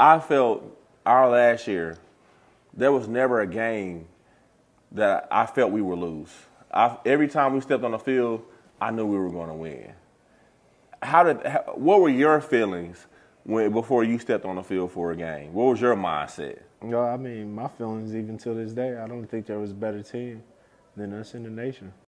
I felt our last year, there was never a game that I felt we would lose. Every time we stepped on the field, I knew we were going to win. What were your feelings before you stepped on the field for a game? What was your mindset? I mean, my feelings even to this day, I don't think there was a better team than us in the nation.